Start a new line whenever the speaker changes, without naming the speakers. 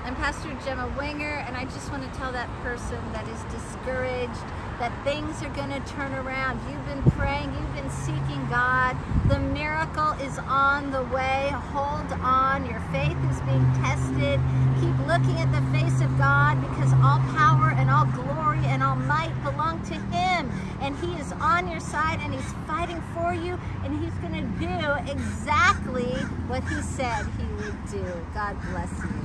I'm Pastor Gemma Wenger, and I just want to tell that person that is discouraged that things are going to turn around. You've been praying, you've been seeking God. The miracle is on the way. Hold on. Your faith is being tested. Keep looking at the face of God, because all power and all glory and all might belong to Him. And He is on your side, and He's fighting for you, and He's going to do exactly what He said He would do. God bless you.